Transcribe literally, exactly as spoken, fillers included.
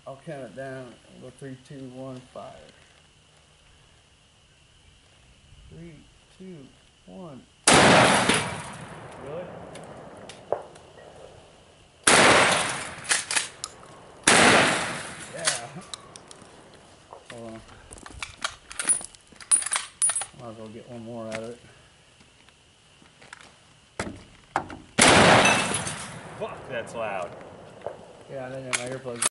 I'll count it down. We'll go three, two, one, fire. Three, two, one. Really? Yeah. Hold on. Might as well get one more out of it. Fuck, that's loud. Yeah, I didn't have my earplugs.